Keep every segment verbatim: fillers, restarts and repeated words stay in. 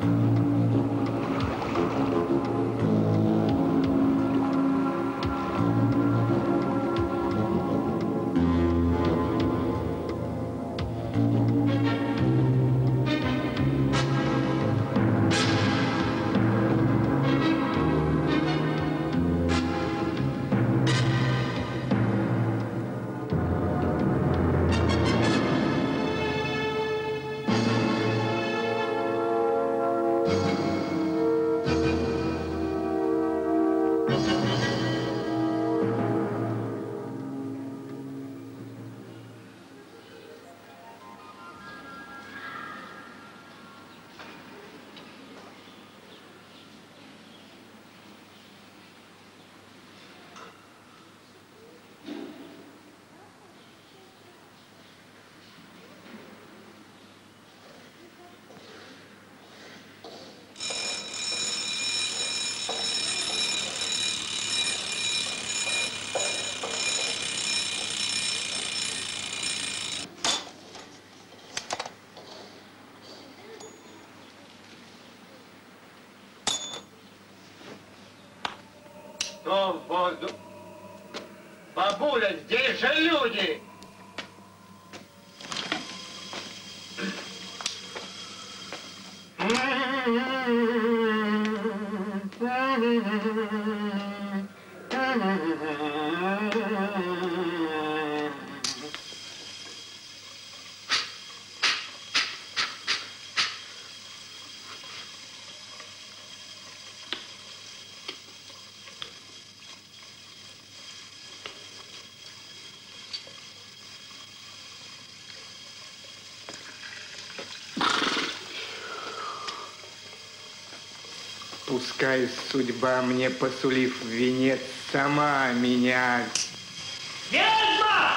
Том, воздух. Бабуля, здесь же люди! Пускай судьба мне, посулив венец, сама меня... Ведьма!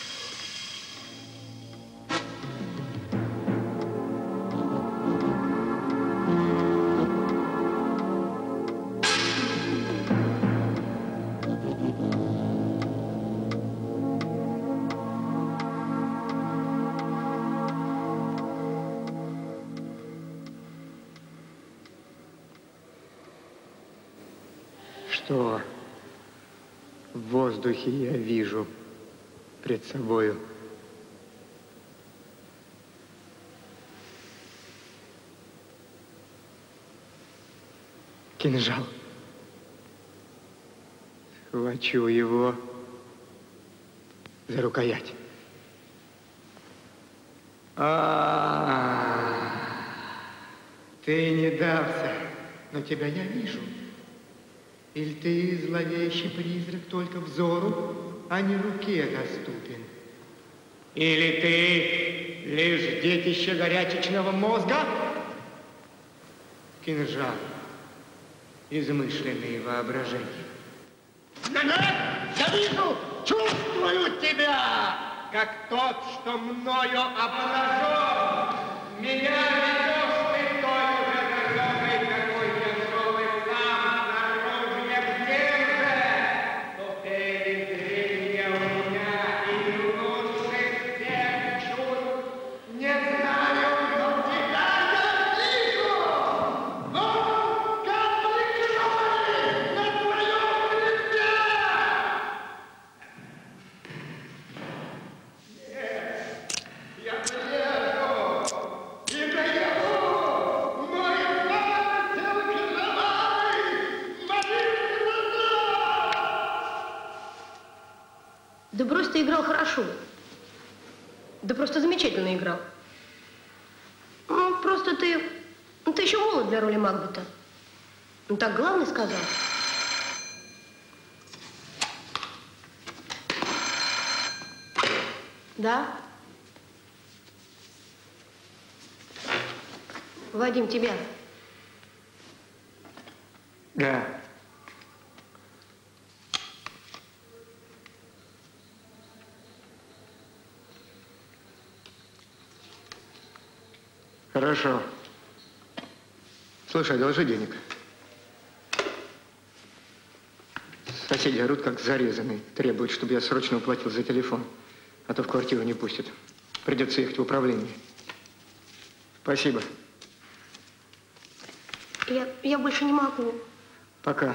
Что в воздухе я вижу пред собою? Кинжал. Схвачу его за рукоять. А-а-а! Ты не дался, но тебя я вижу. Или ты, зловещий призрак, только взору, а не руке доступен? Или ты лишь детище горячечного мозга? Кинжал, измышленные воображения. Я вижу, чувствую тебя, как тот, что мною обнажен. Меня ведешь ты той же дорогой, какой я шел и сам наружу. Где же? То ты зрение у меня и лучше всех чувств не знаю, но тебя я вижу. Но капли крови на твоем лице. Я приеду, и наяву мой замысел кровавый, мои глаза! Да брось, ты играл хорошо. Да просто замечательно играл. Ну, просто ты... Ну, ты еще молод для роли Макбета. Ну, так главный сказал. Да? Вадим, тебя. Да. Хорошо. Слушай, одолжи денег. Соседи орут, как зарезанные. Требуют, чтобы я срочно уплатил за телефон. А то в квартиру не пустят. Придется ехать в управление. Спасибо. Я, я больше не могу. Пока.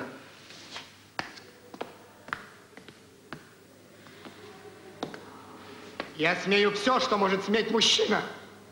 Я смею все, что может сметь мужчина.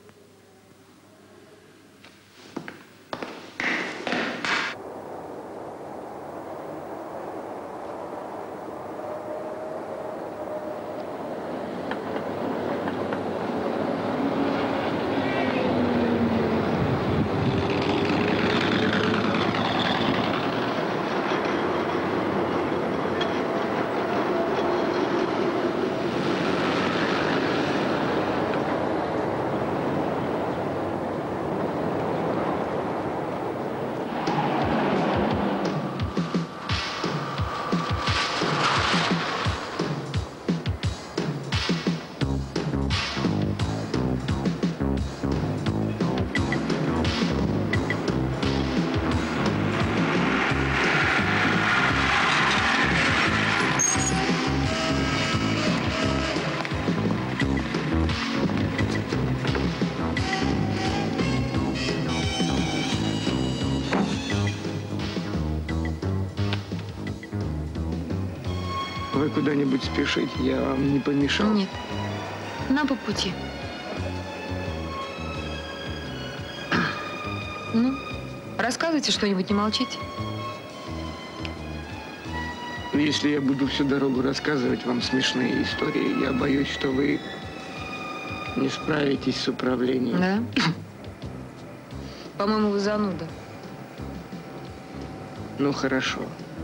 Вы куда-нибудь спешите? Я вам не помешал? Нет. Нам по пути. Ну, рассказывайте что-нибудь, не молчите. Если я буду всю дорогу рассказывать вам смешные истории, я боюсь, что вы не справитесь с управлением. Да? По-моему, вы зануда. Ну, хорошо.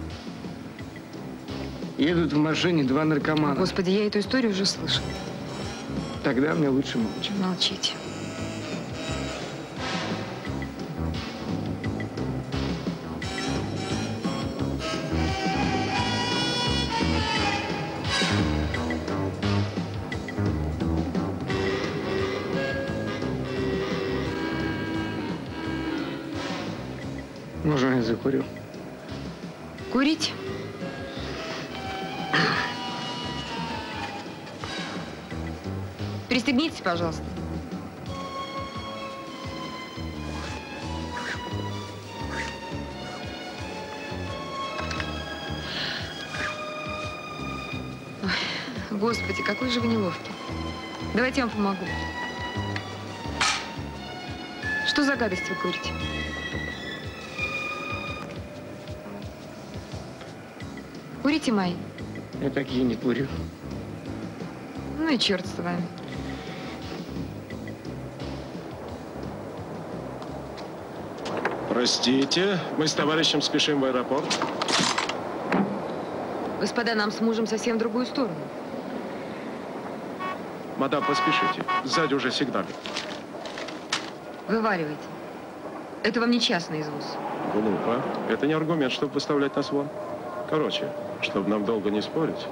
Едут в машине два наркомана. Господи, я эту историю уже слышала. Тогда мне лучше молчать. Молчите. Можно я закурю? Курить? Пристегнитесь, пожалуйста. Ой, Господи, какой же вы неловкий. Давайте я вам помогу. Что за гадость вы курите? Курите мои? Я такие не курю. Ну и черт с вами. Простите, мы с товарищем спешим в аэропорт. Господа, нам с мужем совсем в другую сторону. Мадам, поспешите. Сзади уже сигналит. Вываливайте. Это вам не частный извоз. Глупо. Это не аргумент, чтобы выставлять нас вон. Короче, чтобы нам долго не спорить.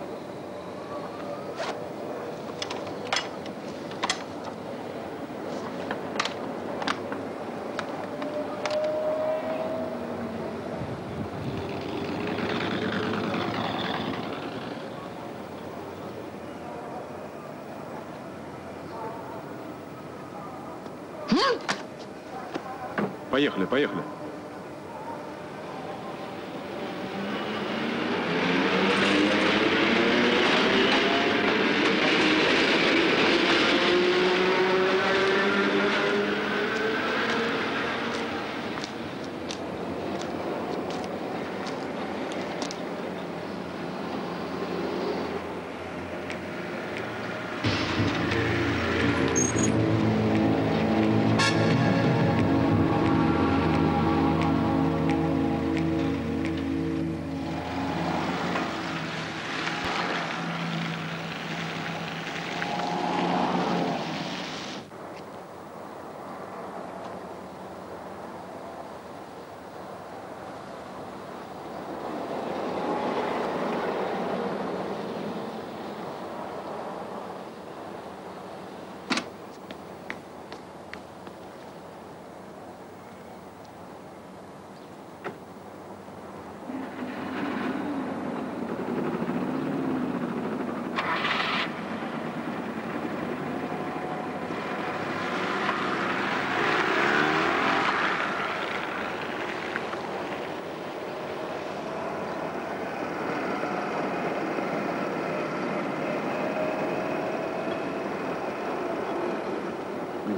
Поехали, поехали.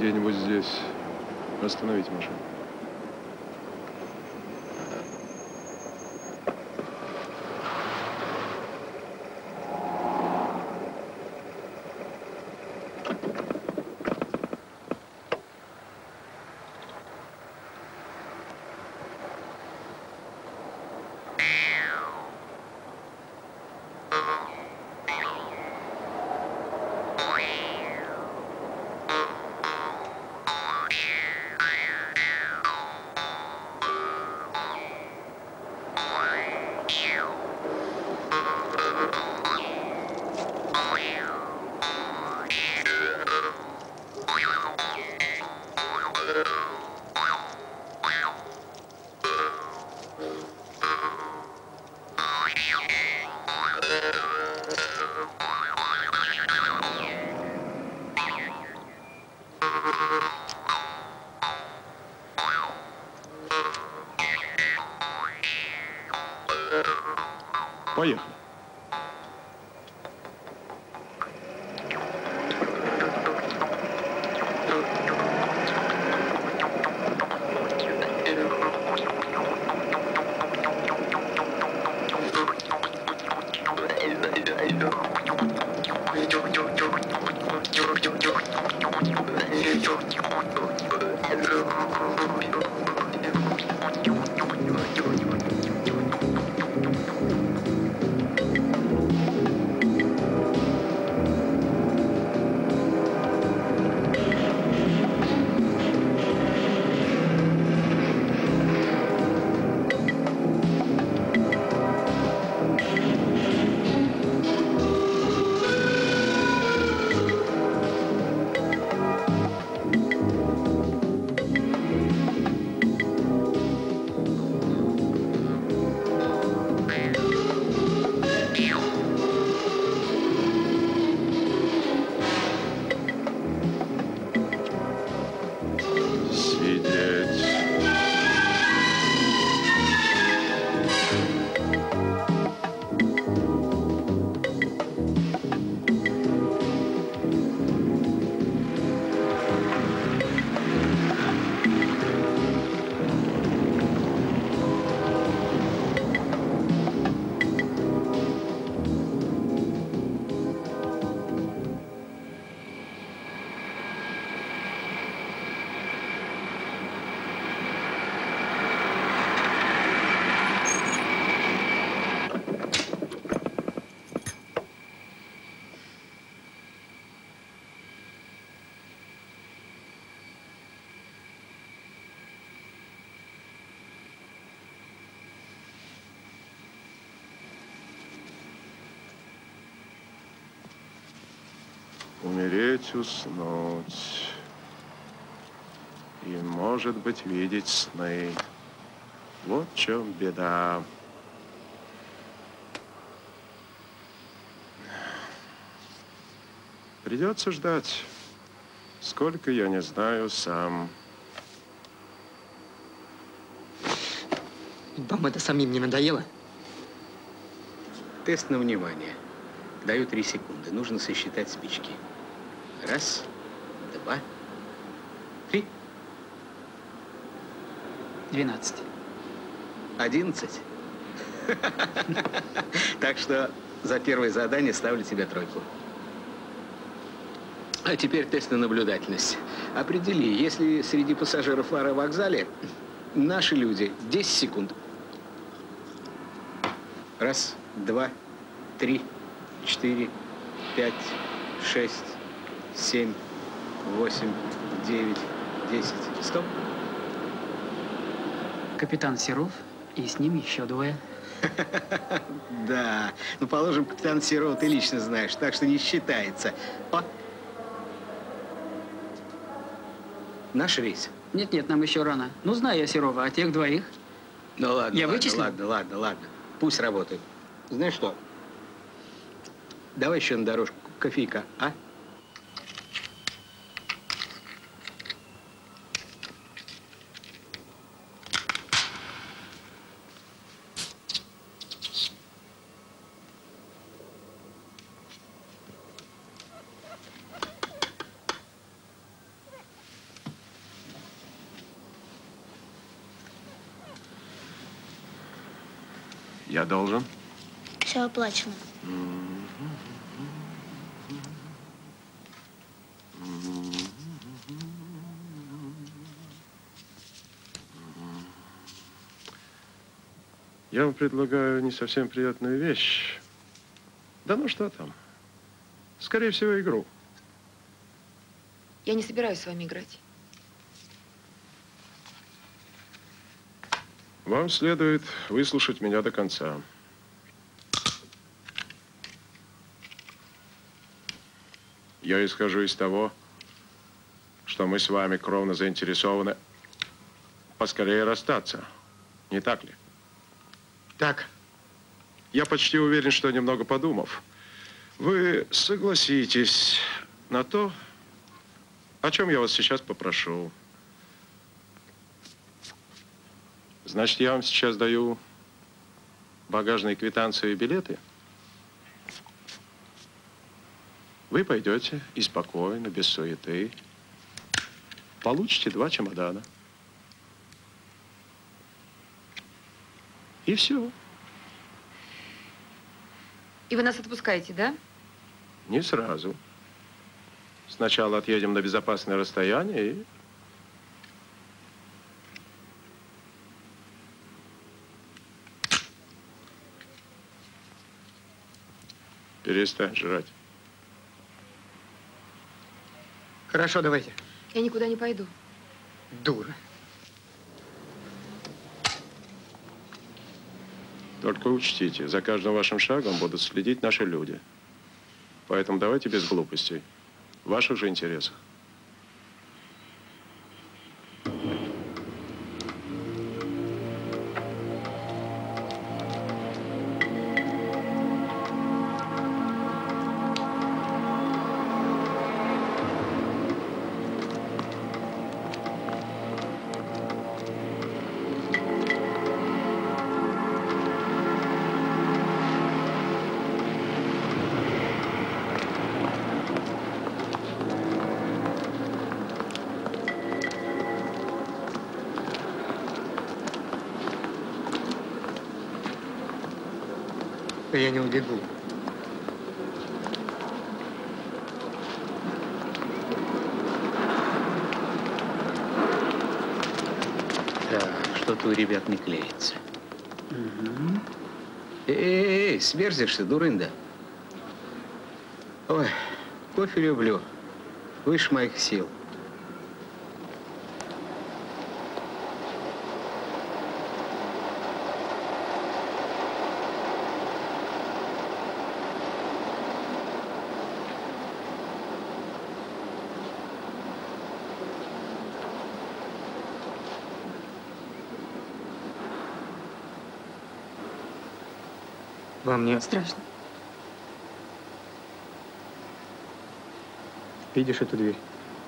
где-нибудь здесь остановить машину. Поехали. Умереть, уснуть. И, может быть, видеть сны. Вот в чем беда. Придется ждать. Сколько, я не знаю сам. Вам это самим не надоело? Тест на внимание. Даю три секунды. Нужно сосчитать спички. Раз, два, три. Двенадцать. Одиннадцать. Так что за первое задание ставлю тебе тройку. А теперь тест на наблюдательность. Определи, если среди пассажиров в аэровокзале наши люди, десять секунд. Раз, два, три, четыре, пять, шесть, семь, восемь, девять, десять. Стоп. Капитан Серов и с ним еще двое. Да. Ну, положим, капитан Серова ты лично знаешь, так что не считается. О! Наш рейс. Нет-нет, нам еще рано. Ну, знаю я Серова, а тех двоих? Ну, ладно, Я ладно, вычислил? ладно, ладно, ладно. Пусть работают. Знаешь что? Давай еще на дорожку кофейка, а? Я должен? Все оплачено. Я вам предлагаю не совсем приятную вещь. Да ну что там? Скорее всего, игру. Я не собираюсь с вами играть. Вам следует выслушать меня до конца. Я исхожу из того, что мы с вами кровно заинтересованы поскорее расстаться. Не так ли? Так. Я почти уверен, что, немного подумав, вы согласитесь на то, о чем я вас сейчас попрошу. Значит, я вам сейчас даю багажные квитанции и билеты. Вы пойдете и спокойно, без суеты, получите два чемодана. И все. И вы нас отпускаете, да? Не сразу. Сначала отъедем на безопасное расстояние и... Перестань жрать. Хорошо, давайте. Я никуда не пойду. Дура. Только учтите, за каждым вашим шагом будут следить наши люди. Поэтому давайте без глупостей. В ваших же интересах. Я не убегу. Так, что-то у ребят не клеится. Угу. Эй, эй, сверзишься, дурында. Ой, кофе люблю. Выше моих сил. Вам не страшно? Видишь эту дверь?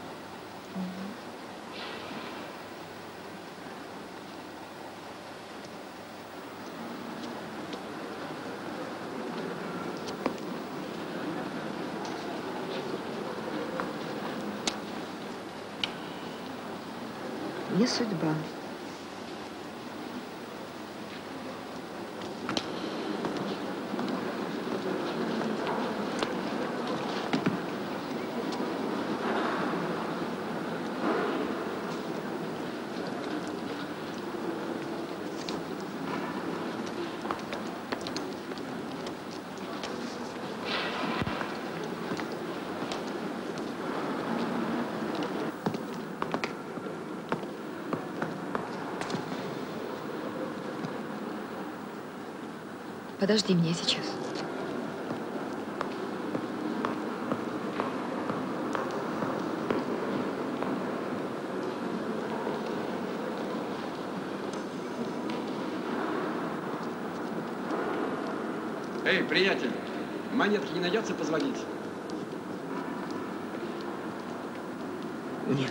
Не судьба. Подожди меня сейчас. Эй, приятель, монетки не найдется позвонить? Нет.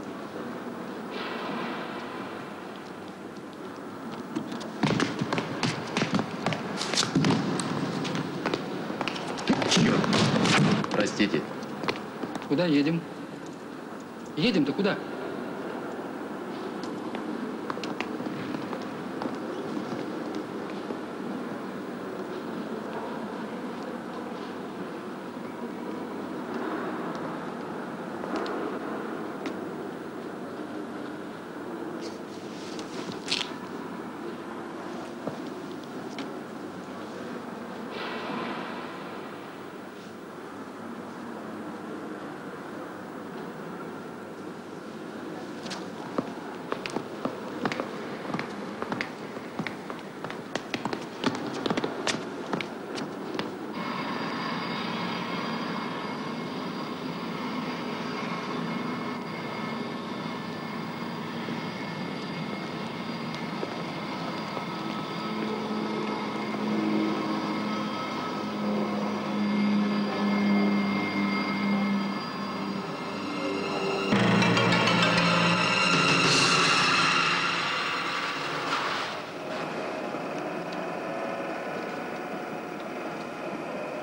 Простите. Куда едем? Едем-то куда?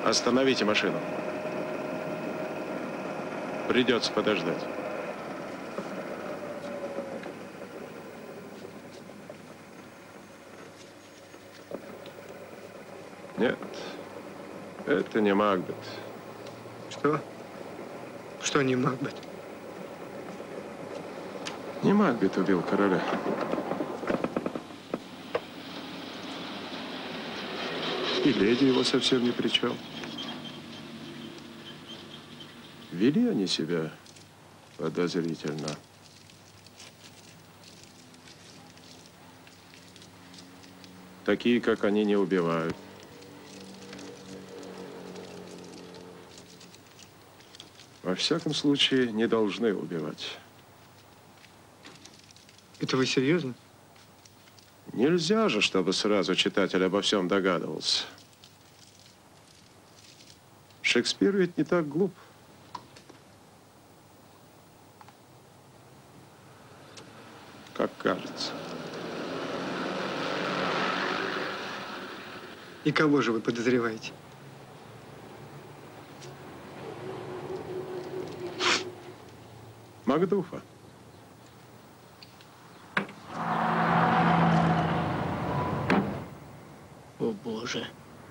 Остановите машину. Придется подождать. Нет, это не Макбет. Что? Что не Макбет? Не Макбет убил короля. И леди его совсем ни при чем. Вели они себя подозрительно. Такие, как они, не убивают. Во всяком случае, не должны убивать. Это вы серьезно? Нельзя же, чтобы сразу читатель обо всем догадывался. Шекспир ведь не так глуп. Как кажется. И кого же вы подозреваете? Макдуфа. О, Боже.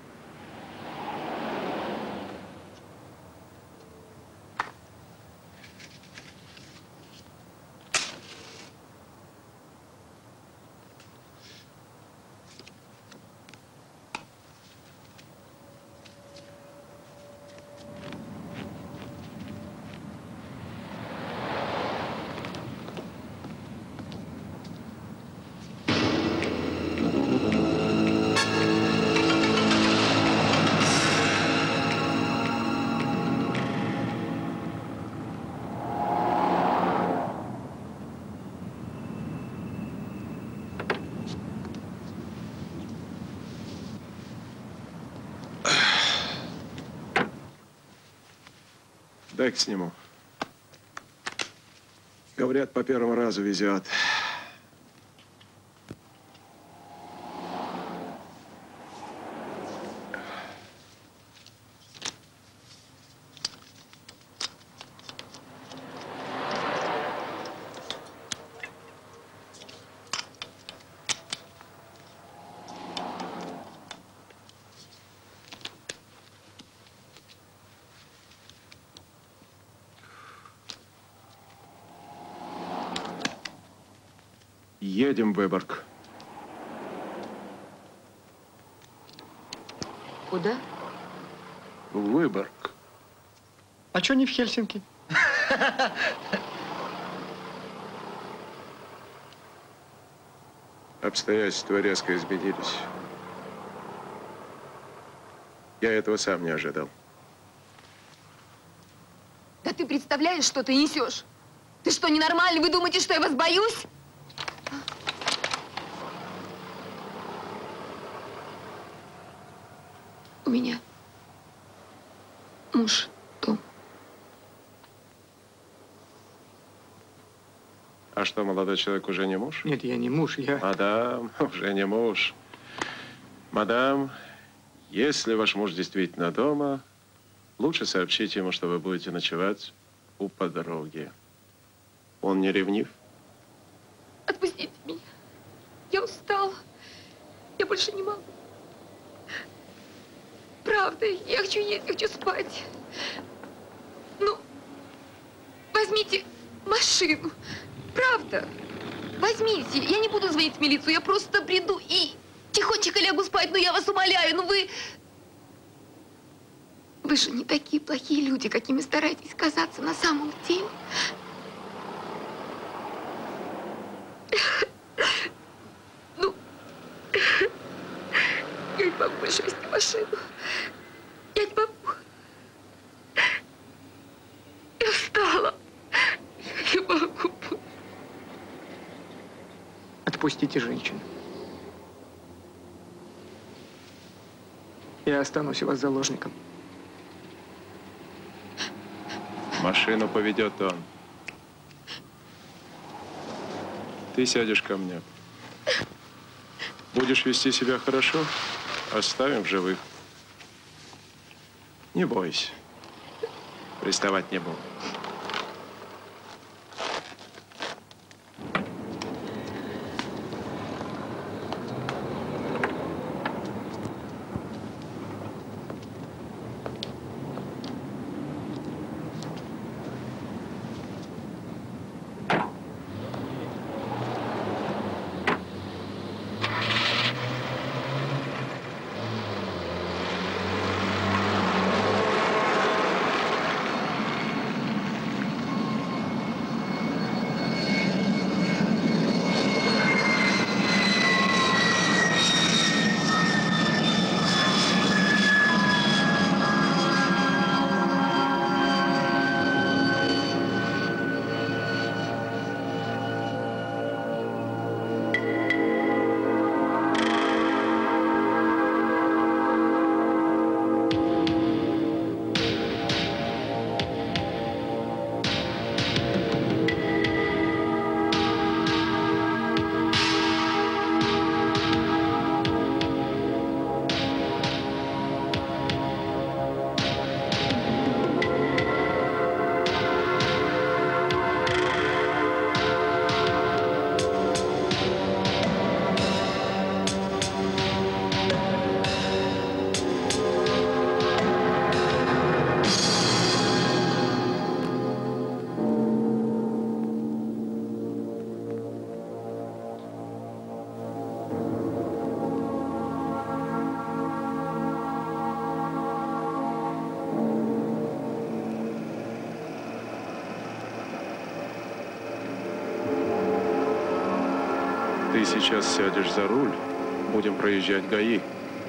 Дай-ка сниму. Говорят, по первому разу везет. Едем в Выборг. Куда? В Выборг. А что не в Хельсинки? Обстоятельства резко изменились. Я этого сам не ожидал. Да ты представляешь, что ты несешь? Ты что, ненормальный? Вы думаете, что я вас боюсь? У меня муж Том. А что, молодой человек уже не муж? Нет, я не муж, я... Мадам, уже не муж. Мадам, если ваш муж действительно дома, лучше сообщите ему, что вы будете ночевать у подруги. Он не ревнив? Отпустите меня. Я устала. Я больше не могу. Правда, я хочу есть, хочу спать. Ну, возьмите машину. Правда. Возьмите. Я не буду звонить в милицию, я просто приду и тихонечко лягу спать. Ну, я вас умоляю, ну вы... Вы же не такие плохие люди, какими стараетесь казаться на самом деле. Ну, я не могу больше вести машину. Я не могу. Я устала. Я не могу. Отпустите женщину. Я останусь у вас заложником. Машину поведет он. Ты сядешь ко мне. Будешь вести себя хорошо, оставим в живых. Не бойся. Приставать не буду. Ты сейчас сядешь за руль, будем проезжать ГАИ.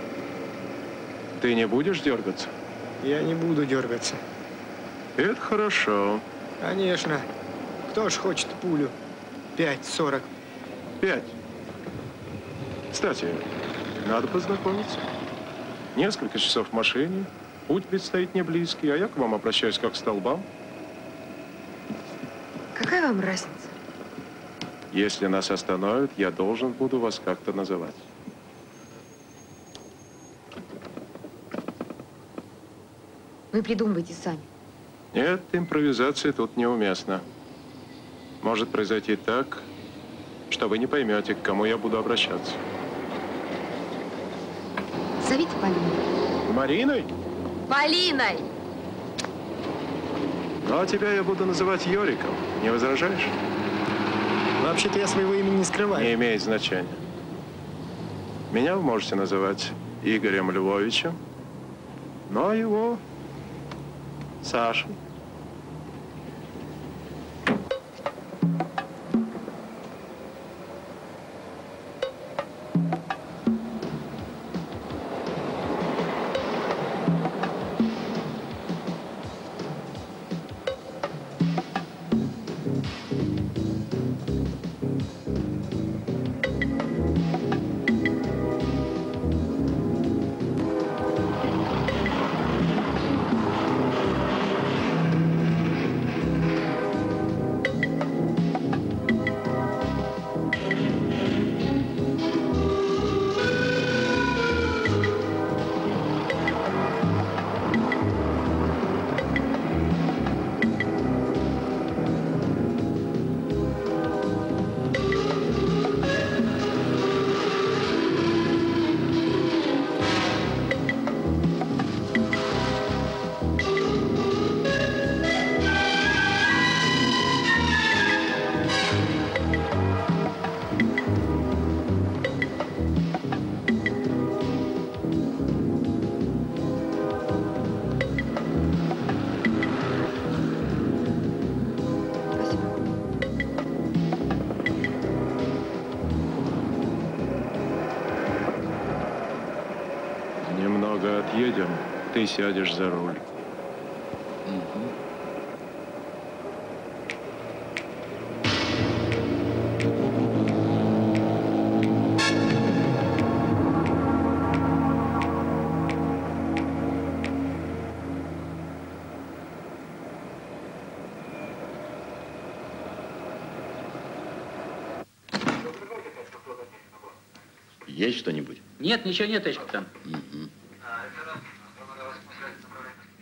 Ты не будешь дергаться? Я не буду дергаться. Это хорошо. Конечно. Кто ж хочет пулю? Пять, сорок. Пять. Кстати, надо познакомиться. Несколько часов в машине, путь предстоит не близкий, а я к вам обращаюсь как к столбам. Какая вам разница? Если нас остановят, я должен буду вас как-то называть. Вы придумывайте сами. Нет, импровизация тут неуместна. Может произойти так, что вы не поймете, к кому я буду обращаться. Зовите Полиной. Мариной? Полиной! Ну, а тебя я буду называть Йориком. Не возражаешь? Вообще-то я своего имени не скрываю. Не имеет значения. Меня вы можете называть Игорем Львовичем, но его Сашей. Едем, ты сядешь за руль. Есть что-нибудь? Нет, ничего нет, товарищ капитан. Угу.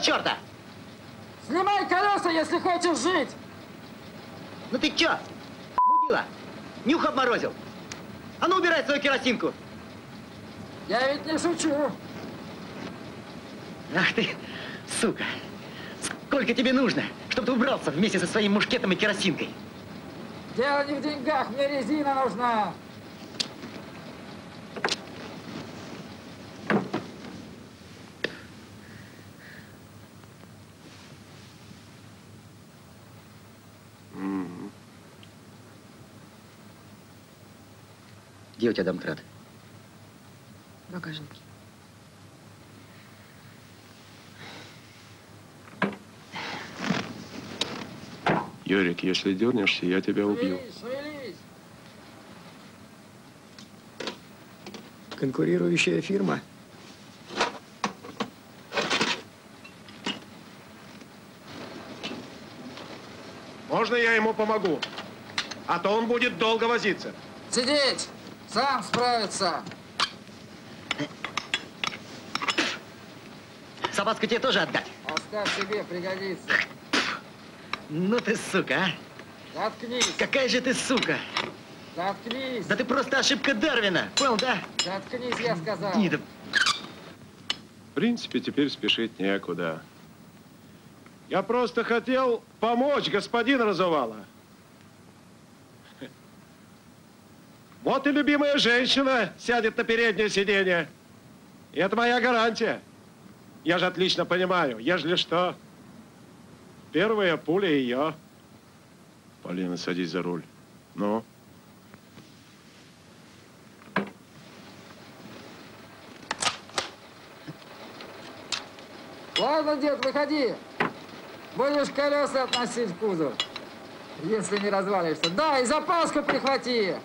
черта? Снимай колеса, если хочешь жить! Ну ты чё? Мудила? Нюх обморозил? А ну убирай свою керосинку! Я ведь не шучу! Ах ты, сука! Сколько тебе нужно, чтобы ты убрался вместе со своим мушкетом и керосинкой? Дело не в деньгах, мне резина нужна! Где у тебя домкрат? В багажнике. Юрик, если дернешься, я тебя убью. Шевелись, шевелись. Конкурирующая фирма. Можно я ему помогу? А то он будет долго возиться. Сидеть! Сам справится! Собацку тебе тоже отдать? Оставь себе, пригодится. Ну ты сука, а? Заткнись! Какая же ты сука! Заткнись! Да ты просто ошибка Дарвина, понял, да? Заткнись, я сказал! Гнида. В принципе, теперь спешить некуда. Я просто хотел помочь, господин Разувало. Вот и любимая женщина сядет на переднее сиденье. И это моя гарантия. Я же отлично понимаю, ежели что, первая пуля ее. Полина, садись за руль. Ну? Ладно, дед, выходи. Будешь колеса относить в кузов, если не развалишься. Да, и запаску прихвати.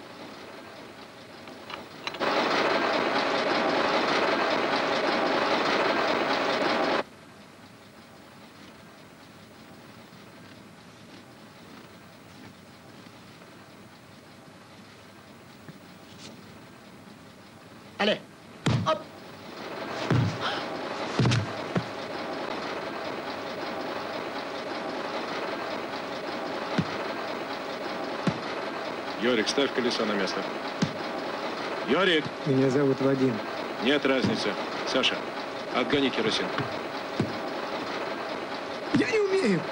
Алле. Оп. Йорик, ставь колесо на место. Йорик! Меня зовут Вадим. Нет разницы. Саша, отгони керосинку. Я не умею.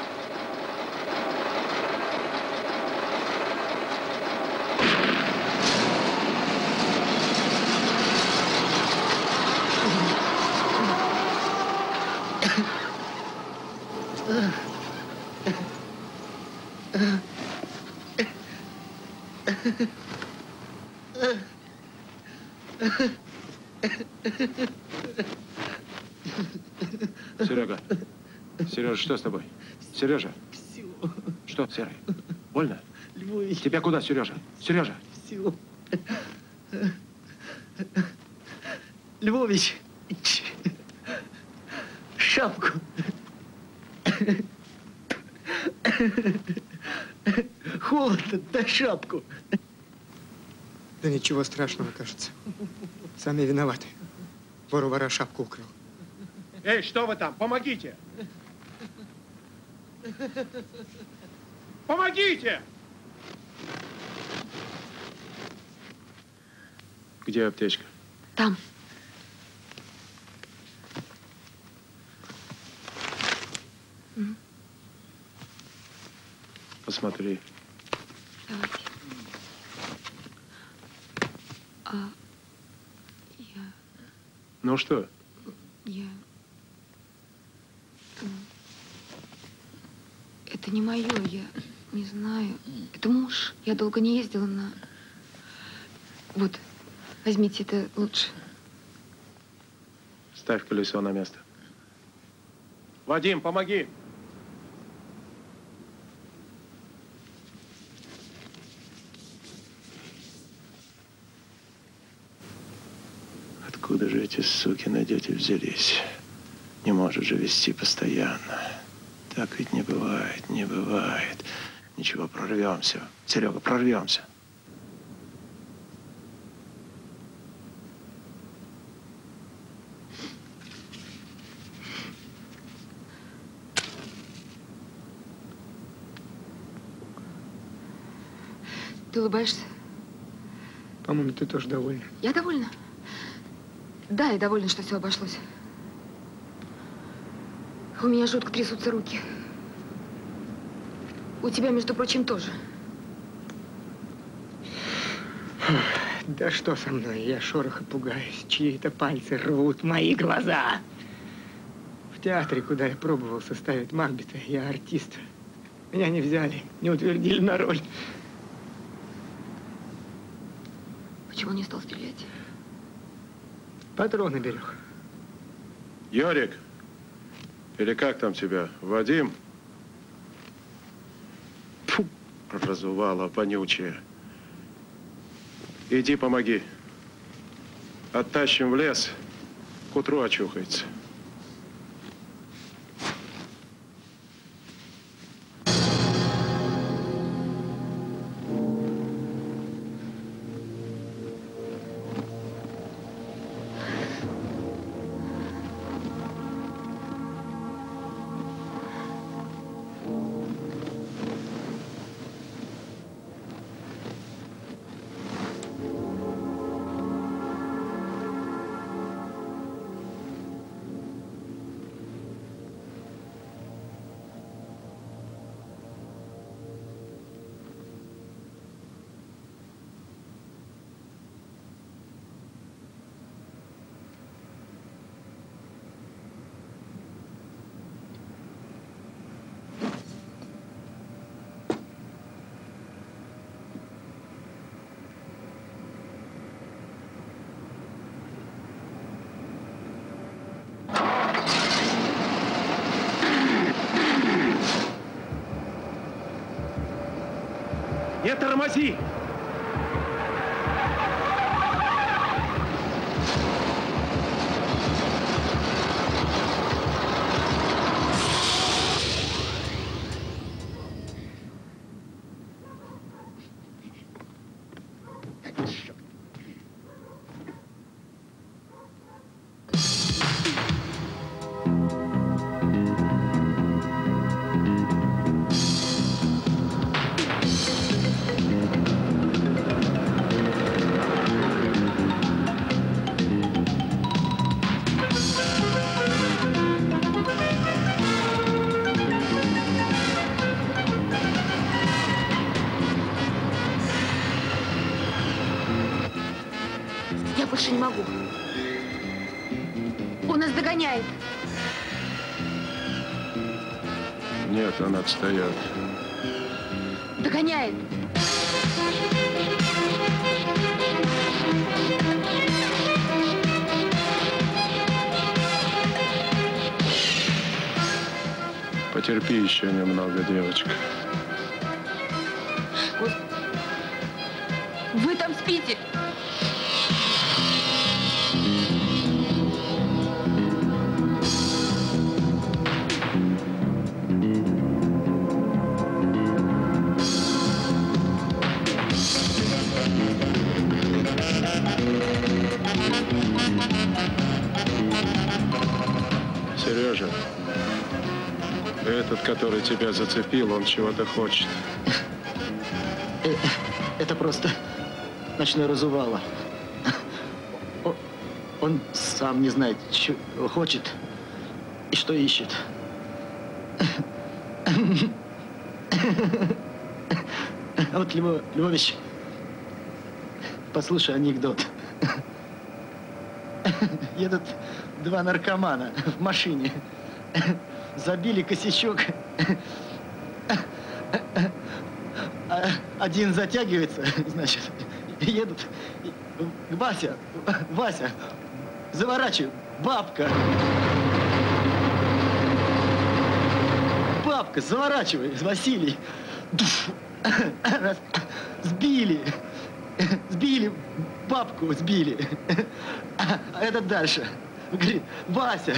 Серега, Сережа, что с тобой? Сережа? Что, Серый? Больно? Львович. Тебя куда, Сережа? Сережа? Все. Львович. Шапку. Холодно, дай шапку. Да ничего страшного, кажется. Сами виноваты. Вор у вора шапку украл. Эй, что вы там? Помогите! Помогите! Где аптечка? Там. Посмотри. Давайте. А я... Ну что? Я... Это не мое, я не знаю. Это муж. Я долго не ездила на... Вот, возьмите, это лучше. Ставь колесо на место. Вадим, помоги! Откуда же эти сукины дети взялись? Не может же вести постоянно. Так ведь не бывает, не бывает. Ничего, прорвемся. Серега, прорвемся. Ты улыбаешься? По-моему, ты тоже довольна. Я довольна. Да, я довольна, что все обошлось. У меня жутко трясутся руки. У тебя, между прочим, тоже. Да что со мной? Я шороха пугаюсь. Чьи-то пальцы рвут мои глаза. В театре, куда я пробовался ставить Макбета, я артист. Меня не взяли, не утвердили на роль. Почему не стал стрелять? Патроны берег. Йорик, или как там тебя? Вадим? Фу, разувало вонючее. Иди помоги. Оттащим в лес, к утру очухается. Не тормози! Не могу. Он нас догоняет. Нет, он отстает. Догоняет. Потерпи еще немного, девочка. Вы там спите. Сережа, этот, который тебя зацепил, он чего-то хочет. Это просто ночной разувало. Он сам не знает, что хочет и что ищет. А вот, Львович, послушай анекдот. Едут два наркомана в машине, забили косячок, один затягивается, значит, едут, Вася, Вася, заворачивай, бабка, бабка, заворачивай, Василий, сбили, сбили, бабку сбили, а этот дальше, говорит, Вася,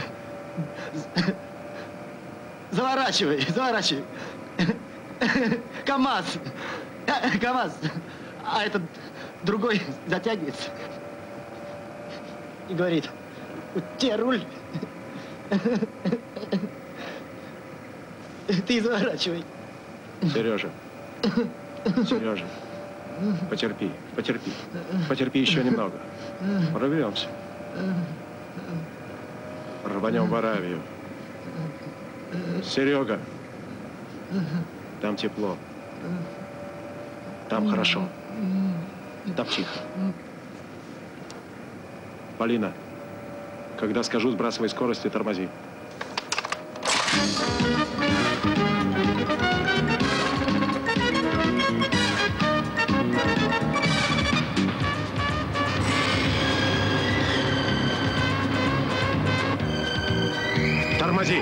заворачивай, заворачивай, КамАЗ, КамАЗ, а этот другой затягивается и говорит, у тебя руль, Ты заворачивай. Сережа. Сережа. Потерпи, потерпи. Потерпи еще немного. Прорвемся. Рванем в Аравию. Серега, там тепло. Там хорошо. Там тихо. Полина, когда скажу, сбрасывай скорость и тормози. Тормози!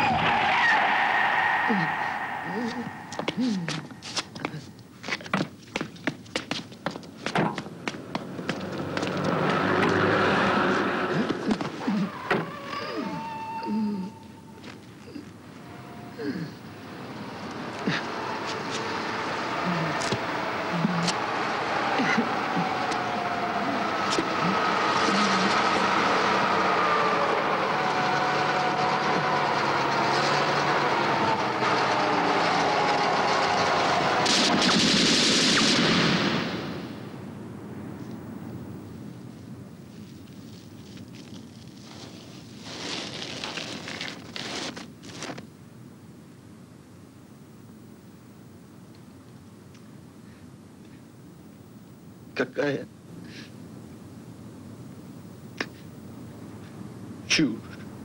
Какая чушь.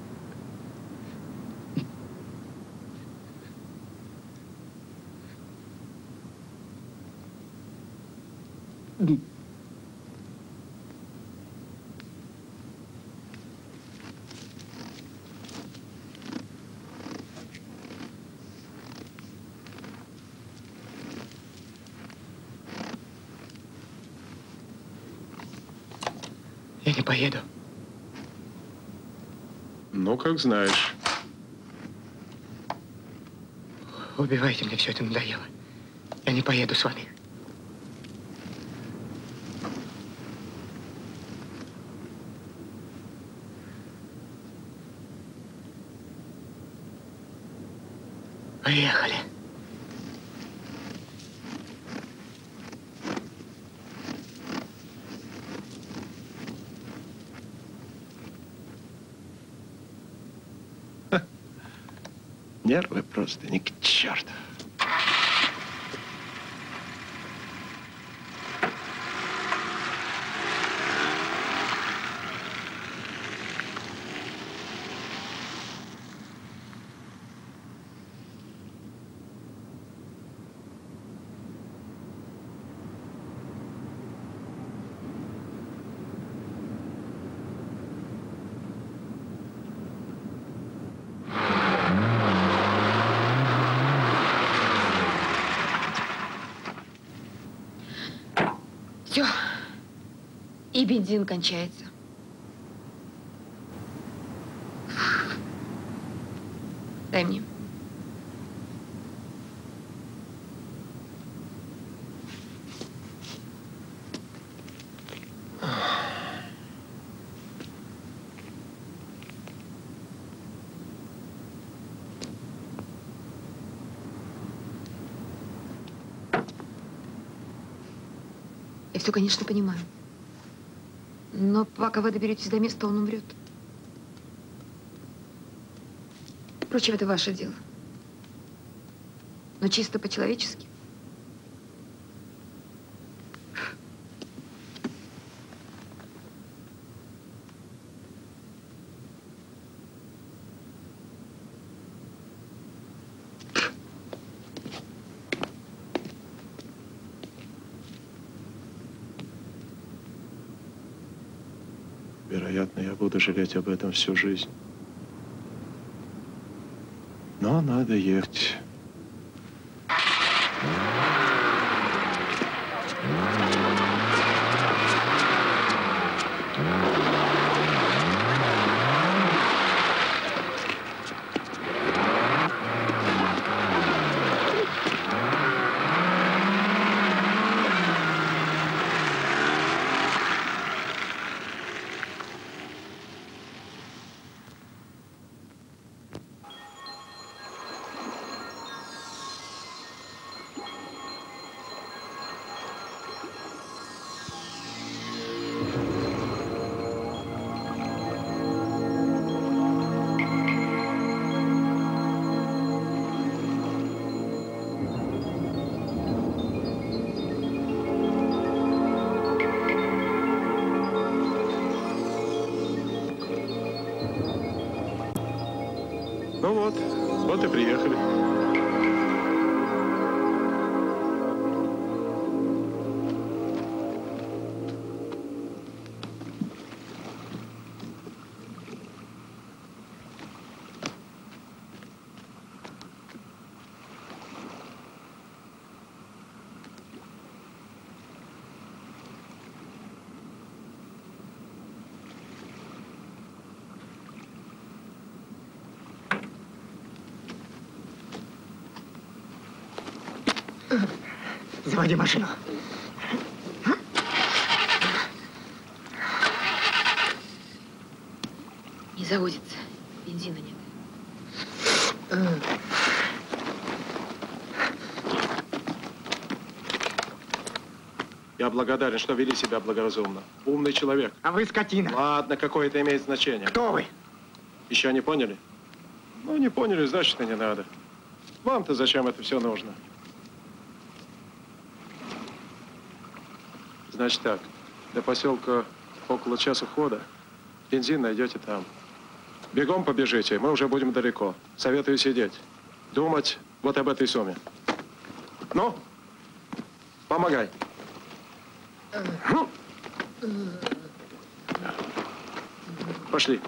Я не поеду. Ну, как знаешь. Убивайте, мне все это надоело. Я не поеду с вами. Поехали. Нервы просто ни к черту. Все. И бензин кончается. Дай мне. Я все, конечно, понимаю. Но пока вы доберетесь до места, он умрет. Впрочем, это ваше дело. Но чисто по-человечески. Вероятно, я буду жалеть об этом всю жизнь. Но надо ехать. Ну вот, вот и приехали. Заводи машину. Не заводится. Бензина нет. Я благодарен, что вели себя благоразумно. Умный человек. А вы скотина. Ладно, какое это имеет значение. Кто вы? Еще не поняли? Ну, не поняли, значит, и не надо. Вам-то зачем это все нужно? Значит так, до поселка около часа хода. Бензин найдете там. Бегом побежите, мы уже будем далеко. Советую сидеть. Думать вот об этой сумме. Ну, помогай. Пошли.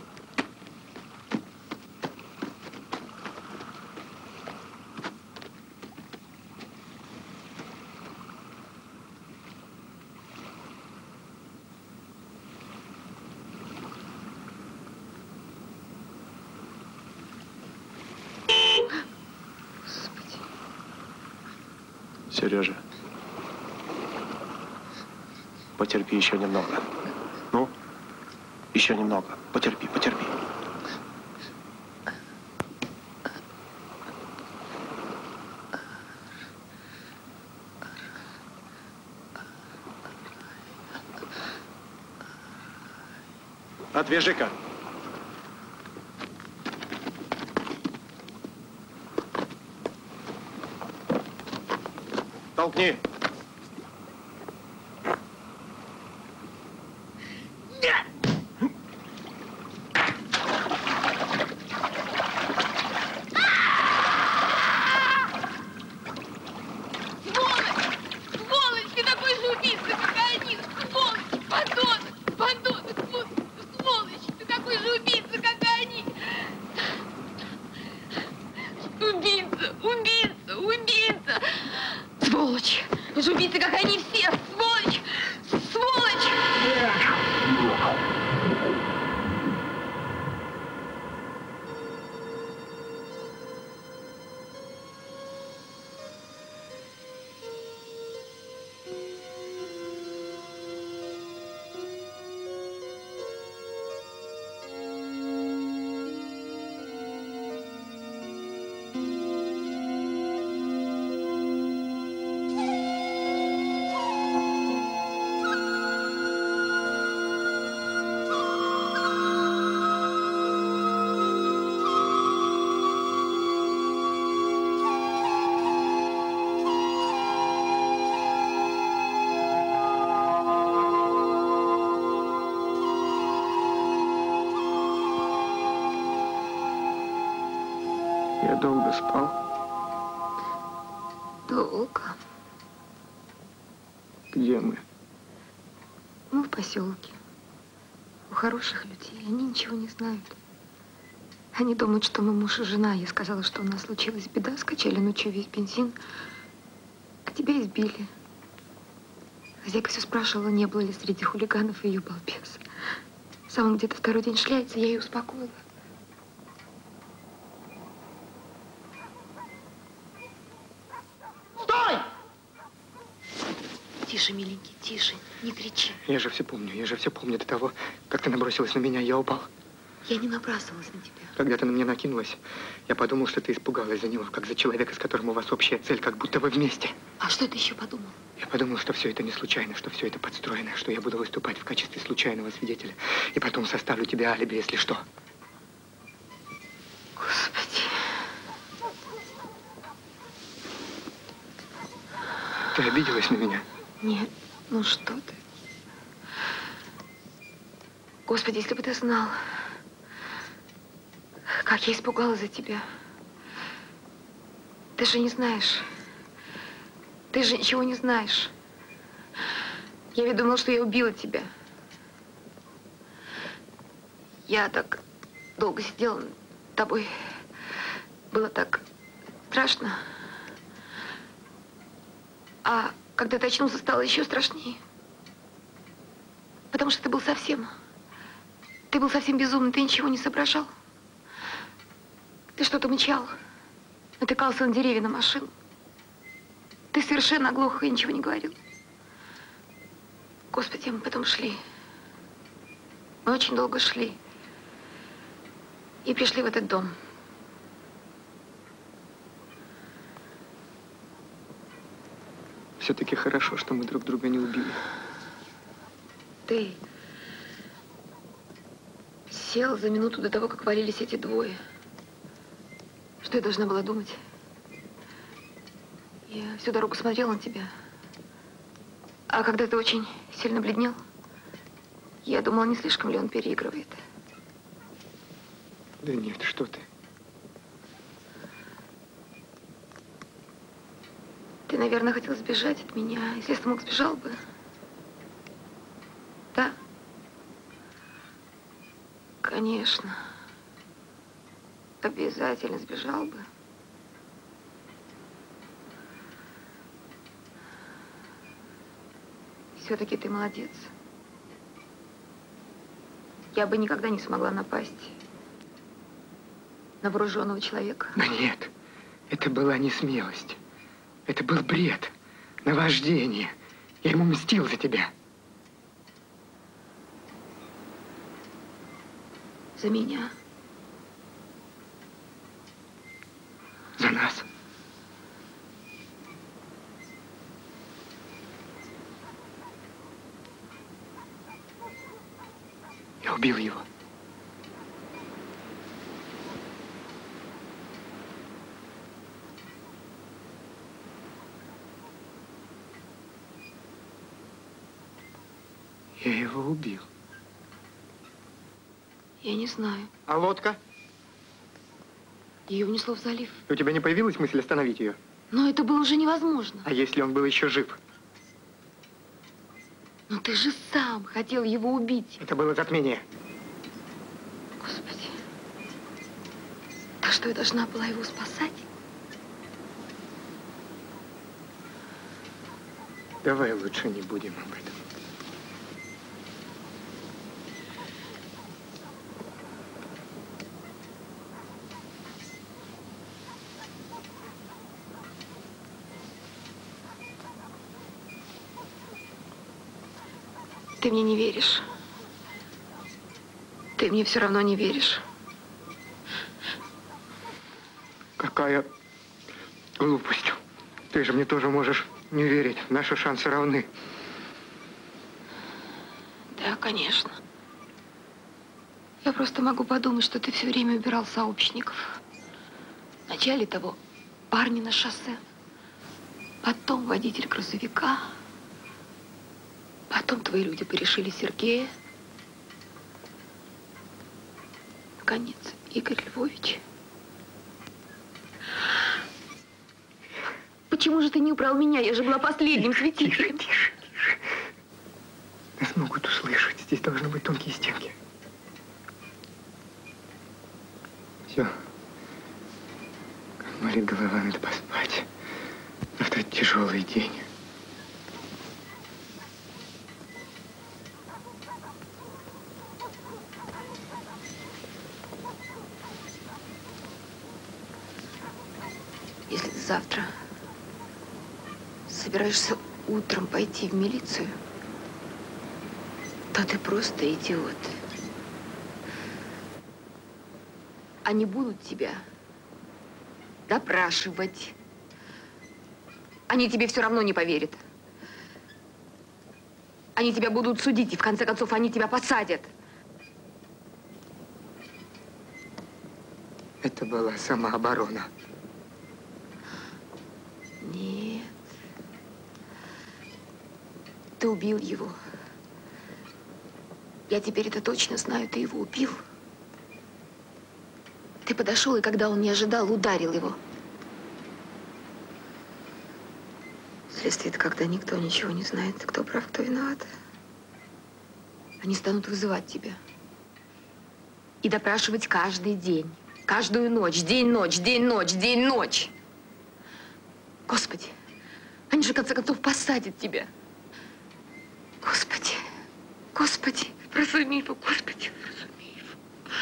Сережа, потерпи еще немного. Ну, еще немного. Потерпи, потерпи. Отвяжи-ка. Толкни. Я долго спал. Долго. Где мы? Мы в поселке. У хороших людей. Они ничего не знают. Они думают, что мы муж и жена. Я сказала, что у нас случилась беда. Скачали ночью весь бензин. А тебя избили. Хозяйка все спрашивала, не было ли среди хулиганов ее балбес. Сам он где-то второй день шляется, я ее успокоила. Тише, миленький, тише, не кричи. Я же все помню, я же все помню до того, как ты набросилась на меня, я упал. Я не набрасывалась на тебя. Когда ты на меня накинулась, я подумал, что ты испугалась за него, как за человека, с которым у вас общая цель, как будто вы вместе. А что ты еще подумал? Я подумал, что все это не случайно, что все это подстроено, что я буду выступать в качестве случайного свидетеля, и потом составлю тебе алиби, если что. Господи. Ты обиделась на меня? Нет, ну что ты? Господи, если бы ты знал, Как я испугалась за тебя. Ты же не знаешь. Ты же ничего не знаешь. Я ведь думала, что я убила тебя. Я так долго сидела над тобой. Было так страшно. А когда ты очнулся, стало еще страшнее. Потому что ты был совсем... Ты был совсем безумный, ты ничего не соображал. Ты что-то мычал. Натыкался на деревья, на машину. Ты совершенно оглох и ничего не говорил. Господи, мы потом шли. Мы очень долго шли. И пришли в этот дом. Все-таки хорошо, что мы друг друга не убили. Ты сел за минуту до того, как валились эти двое. Что я должна была думать? Я всю дорогу смотрела на тебя. А когда ты очень сильно бледнел, я думала, не слишком ли он переигрывает. Да нет, что ты. Ты, наверное, хотел сбежать от меня. Если ты мог, сбежал бы. Да? Конечно. Обязательно сбежал бы. Все-таки ты молодец. Я бы никогда не смогла напасть на вооруженного человека. Да нет, это была не смелость. Это был бред, наваждение. Я ему мстил за тебя. За меня? За нас. Я убил его. Я его убил. Я не знаю. А лодка? Ее внесло в залив. У тебя не появилась мысль остановить ее? Но это было уже невозможно. А если он был еще жив? Но ты же сам хотел его убить. Это было затмение. Господи. Так что я должна была его спасать? Давай лучше не будем об этом. Ты мне не веришь. Ты мне все равно не веришь. Какая глупость. Ты же мне тоже можешь не верить. Наши шансы равны. Да, конечно. Я просто могу подумать, что ты все время убирал сообщников. Вначале того парня на шоссе, потом водитель грузовика, потом твои люди порешили Сергея. Наконец, Игорь Львович. Почему же ты не убрал меня? Я же была последним свидетелем. Тише, тише, тише. Нас могут услышать. Здесь должны быть тонкие стенки. Все. Как болит голова, надо поспать. Завтра тяжелый день. Если ты завтра собираешься утром пойти в милицию, то ты просто идиот. Они будут тебя допрашивать. Они тебе все равно не поверят. Они тебя будут судить, и в конце концов они тебя посадят. Это была самооборона. Нет. Ты убил его. Я теперь это точно знаю, ты его убил. Ты подошел, и когда он не ожидал, ударил его. Следствие — это когда никто ничего не знает, кто прав, кто виноват. Они станут вызывать тебя. И допрашивать каждый день. Каждую ночь. День-ночь, день-ночь, день-ночь. Господи, они же, в конце концов, посадят тебя. Господи, Господи, вразуми его, Господи, вразуми его.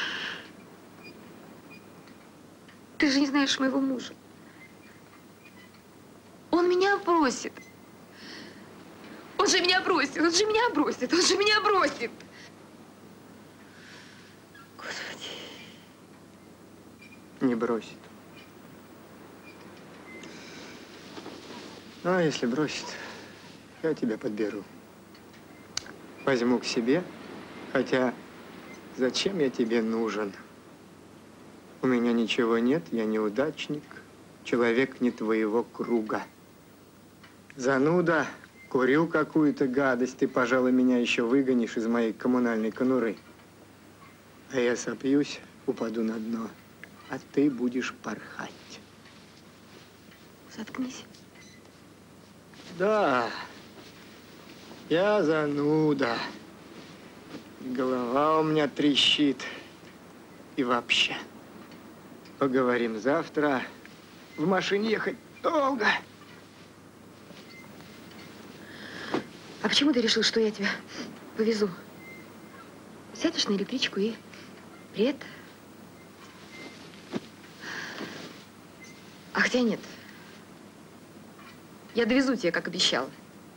Ты же не знаешь моего мужа. Он меня бросит. Он же меня бросит, он же меня бросит, он же меня бросит. Господи. Не бросит. Ну, а если бросит, я тебя подберу. Возьму к себе, хотя зачем я тебе нужен? У меня ничего нет, я неудачник, человек не твоего круга. Зануда, курю какую-то гадость, ты, пожалуй, меня еще выгонишь из моей коммунальной конуры. А я сопьюсь, упаду на дно, а ты будешь порхать. Заткнись. Да, я зануда. Голова у меня трещит. И вообще, поговорим завтра. В машине ехать долго. А почему ты решил, что я тебя повезу? Сядешь на электричку и привет. А хотя нет. Я довезу тебя, как обещала.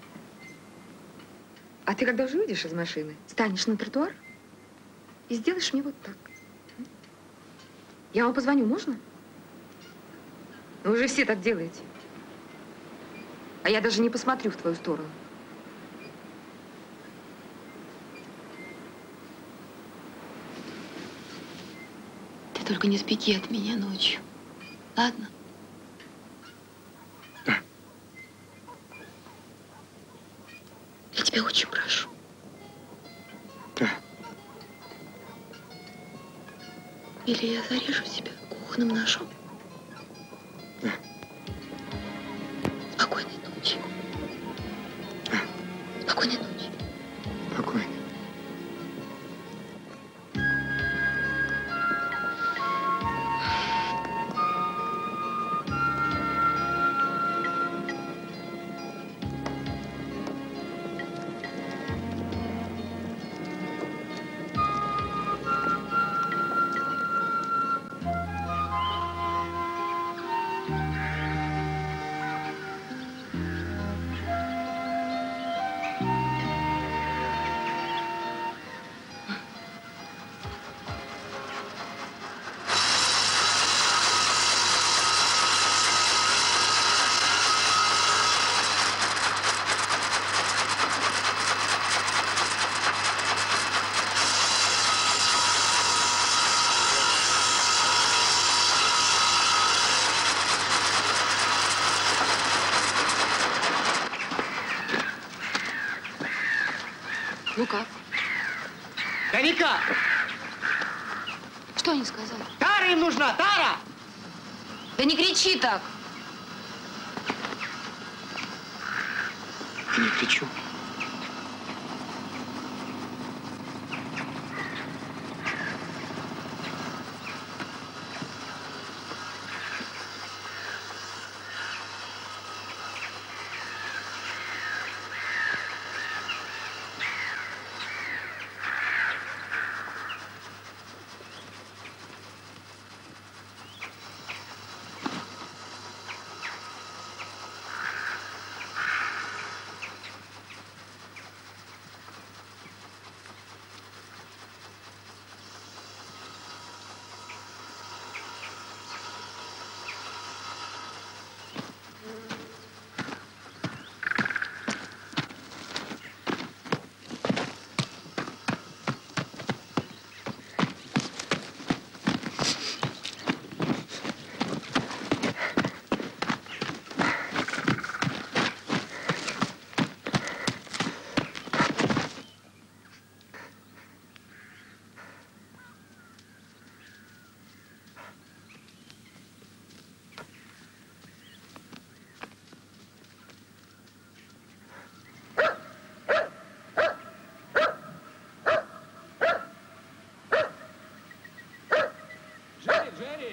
А ты, когда уже выйдешь из машины, станешь на тротуар и сделаешь мне вот так. Я вам позвоню, можно? Вы уже все так делаете. А я даже не посмотрю в твою сторону. Ты только не спеки от меня ночью. Ладно? Я тебя очень прошу. Да. Или я зарежу себя кухонным ножом. Да. Спокойной ночи. Да. Спокойной ночи. Спокойно. Ну как? Да никак! Что они сказали? Тара им нужна, Тара! Да не кричи так! Я не кричу.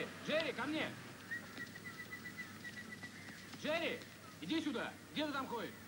Джерри, ко мне! Джерри, иди сюда! Где ты там ходишь?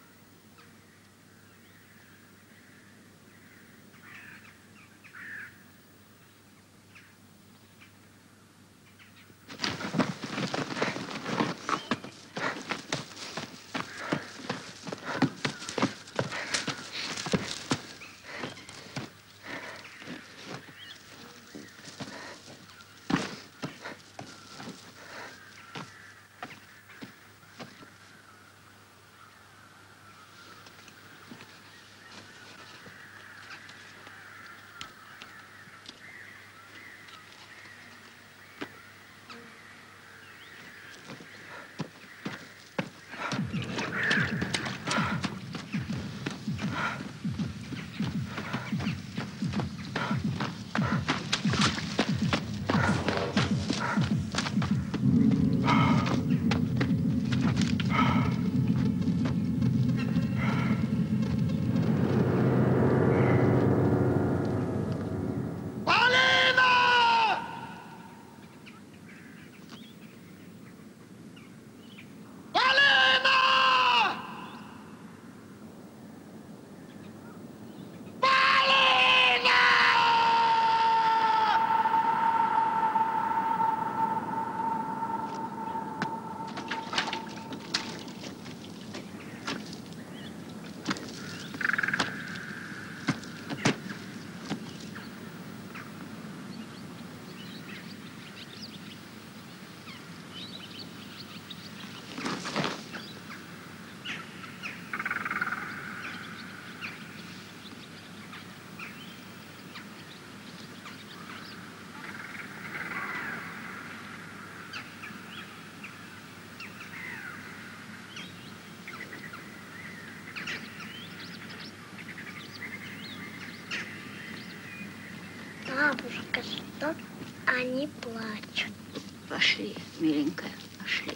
Бабушка, что они плачут? Пошли, миленькая, пошли.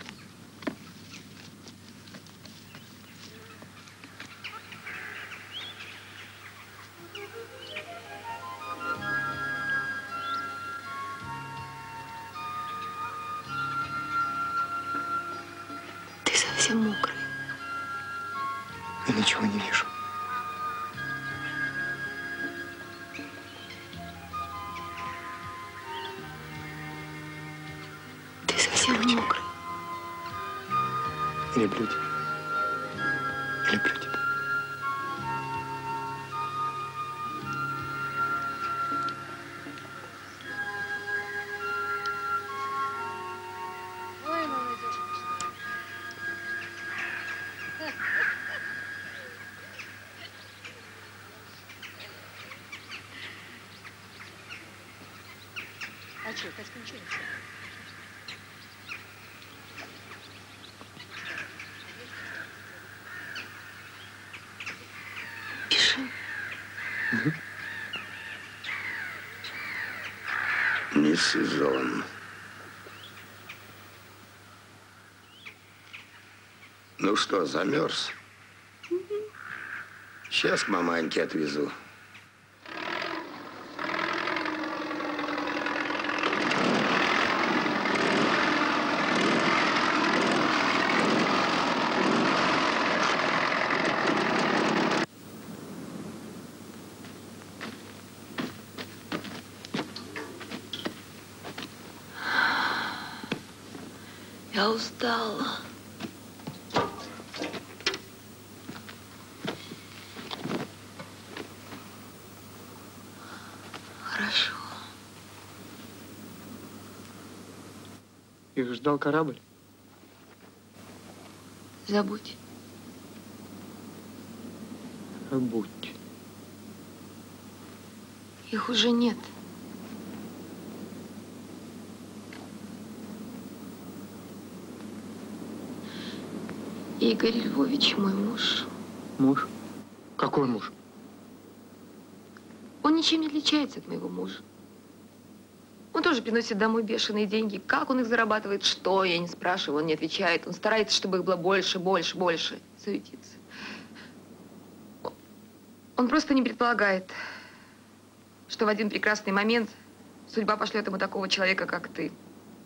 Ты совсем мокрый. Я ничего не вижу. Мокрый. Я люблю тебя. Я люблю тебя. А что, опять кончается? Не сезон. Ну что, замерз? Сейчас к маманьке отвезу. Я устала. Хорошо. Их ждал корабль. Забудь. Забудь. Их уже нет. Игорь Львович, мой муж. Муж? Какой муж? Он ничем не отличается от моего мужа. Он тоже приносит домой бешеные деньги. Как он их зарабатывает, что, я не спрашиваю, он не отвечает. Он старается, чтобы их было больше, больше, больше. Суетится. Он просто не предполагает, что в один прекрасный момент судьба пошлет ему такого человека, как ты.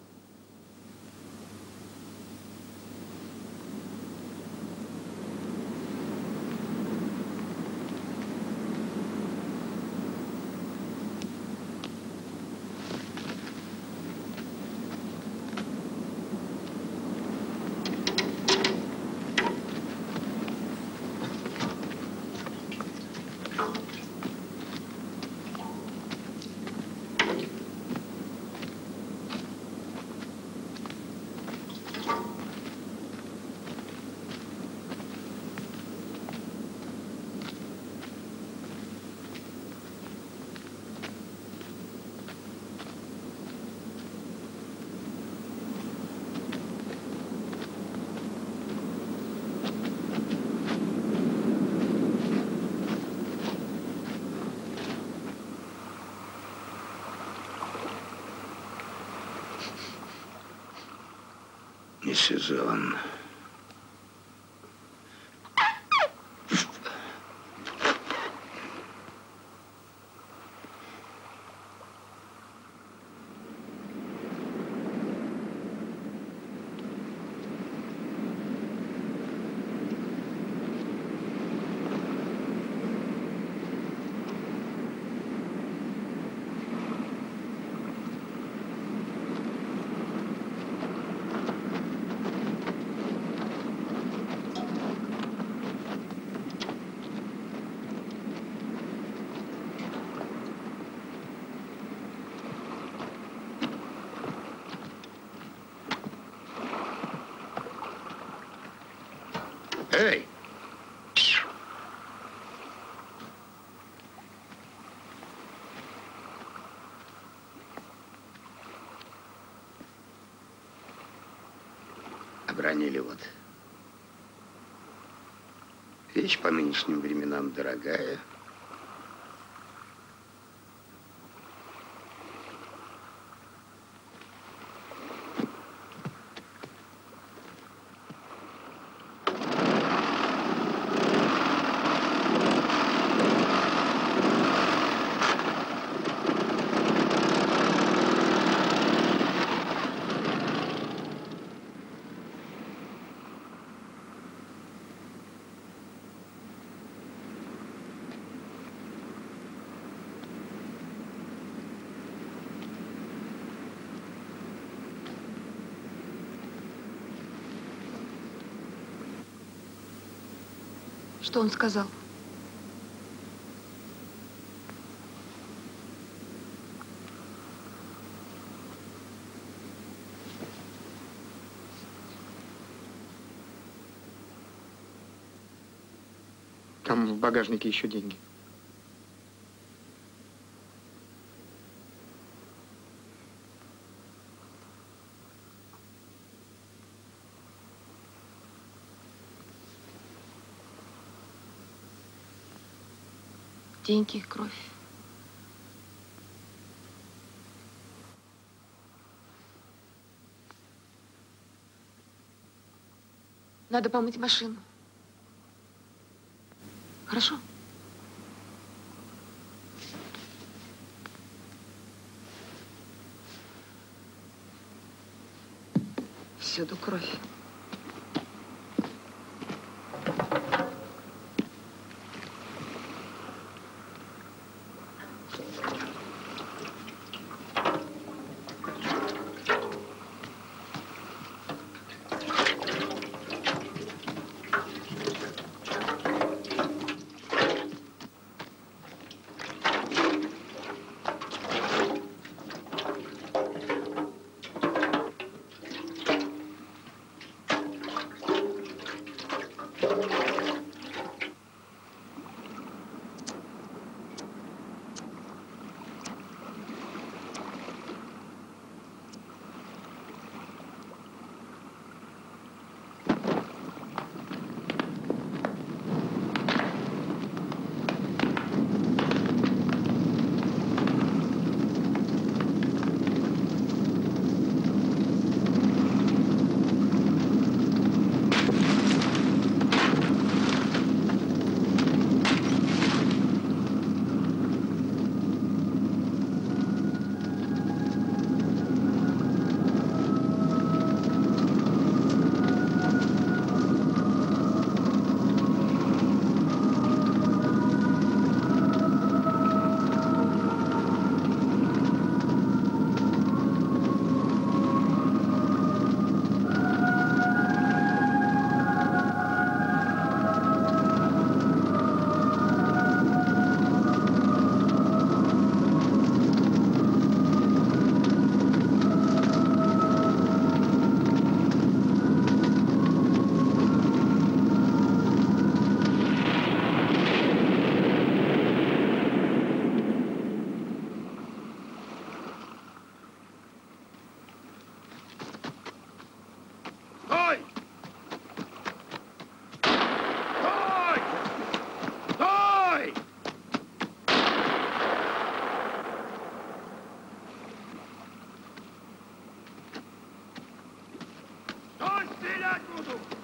не сезон. Эй! Обронили вот. Вещь по нынешним временам дорогая. Что он сказал? Там в багажнике еще деньги. Деньги и кровь. Надо помыть машину. Хорошо? Всюду кровь. стрелять буду!